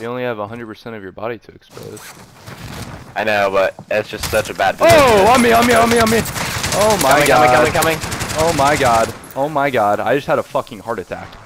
You only have 100% of your body to expose. I know, but it's just such a bad position. Oh, on me, on me, on me, on me. Oh my god. Coming. Oh my god. Oh my god. I just had a fucking heart attack.